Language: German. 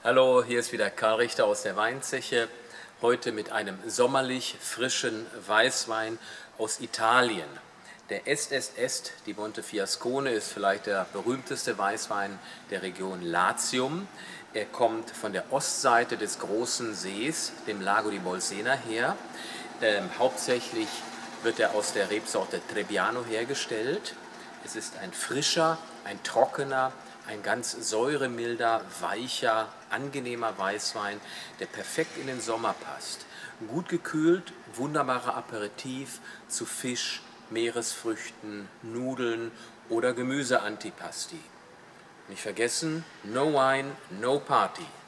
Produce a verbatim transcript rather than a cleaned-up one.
Hallo, hier ist wieder Karl Richter aus der Weinzeche. Heute mit einem sommerlich frischen Weißwein aus Italien. Der Est Est Est di Montefiascone ist vielleicht der berühmteste Weißwein der Region Latium. Er kommt von der Ostseite des großen Sees, dem Lago di Bolsena, her. Ähm, hauptsächlich wird er aus der Rebsorte Trebbiano hergestellt. Es ist ein frischer, ein trockener, ein ganz säuremilder, weicher, angenehmer Weißwein, der perfekt in den Sommer passt. Gut gekühlt, wunderbarer Aperitif zu Fisch, Meeresfrüchten, Nudeln oder Gemüseantipasti. Nicht vergessen, no wine, no party.